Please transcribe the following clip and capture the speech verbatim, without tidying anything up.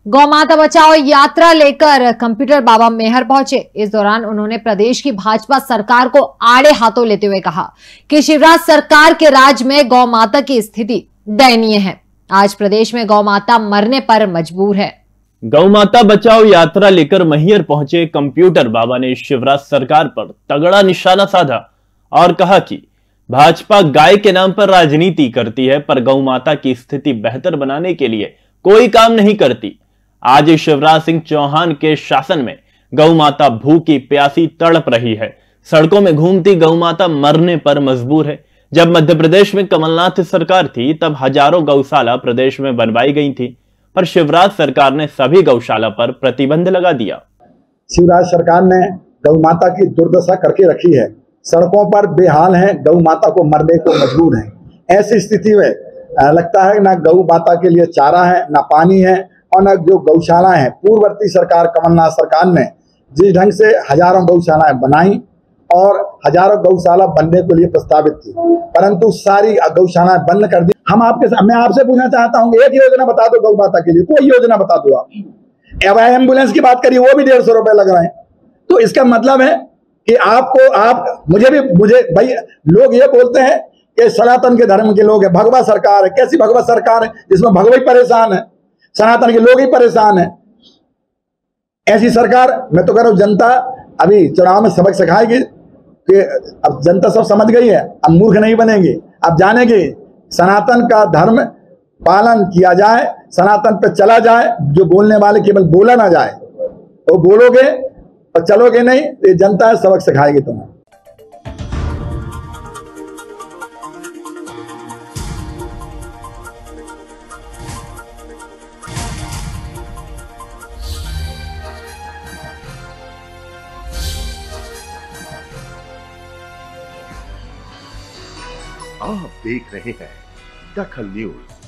गौ माता बचाओ यात्रा लेकर कंप्यूटर बाबा मेहर पहुंचे। इस दौरान उन्होंने प्रदेश की भाजपा सरकार को आड़े हाथों लेते हुए कहा कि शिवराज सरकार के राज में गौ माता की स्थिति दयनीय है। आज प्रदेश में गौ माता मरने पर मजबूर है। गौ माता बचाओ यात्रा लेकर मैहर पहुंचे कंप्यूटर बाबा ने शिवराज सरकार पर तगड़ा निशाना साधा और कहा कि भाजपा गाय के नाम पर राजनीति करती है, पर गौ माता की स्थिति बेहतर बनाने के लिए कोई काम नहीं करती। आज शिवराज सिंह चौहान के शासन में गौ माता भूखी प्यासी तड़प रही है। सड़कों में घूमती गौ माता मरने पर मजबूर है। जब मध्य प्रदेश में कमलनाथ सरकार थी तब हजारों गौशाला प्रदेश में बनवाई गई थी, पर शिवराज सरकार ने सभी गौशाला पर प्रतिबंध लगा दिया। शिवराज सरकार ने गौ माता की दुर्दशा करके रखी है। सड़कों पर बेहाल हैं, गौ माता को मरने को मजबूर हैं। ऐसी स्थिति में लगता है ना गौ माता के लिए चारा है, ना पानी है, और न जो गौशाला है। पूर्ववर्ती सरकार कमलनाथ सरकार ने जिस ढंग से हजारों गौशालाएं बनाई और हजारों गौशाला बनने के लिए प्रस्तावित थी, परंतु सारी गौशालाएं बंद कर दी। हम आपके मैं आपसे पूछना चाहता हूं, एक योजना बता दो गौ माता के लिए, कोई योजना बता दो आप। अब एम्बुलेंस की बात करिए, वो भी डेढ़ सौ रुपए लग रहे हैं। तो इसका मतलब है कि आपको आप मुझे भी मुझे भाई लोग ये बोलते हैं कि सनातन के धर्म के लोग है, भगवा सरकार है। कैसी भगवा सरकार है जिसमें भगवा ही परेशान है, सनातन के लोग ही परेशान है। ऐसी सरकार, मैं तो कह रहा हूं जनता अभी चुनाव में सबक सिखाएगी कि अब जनता सब समझ गई है, अब मूर्ख नहीं बनेगी। अब जानेगी सनातन का धर्म पालन किया जाए, सनातन पे चला जाए। जो बोलने वाले केवल बोला ना जाए, तो बोलोगे और चलोगे नहीं तो ये जनता सबक सिखाएगी तुम्हें। आप देख रहे हैं दखल न्यूज।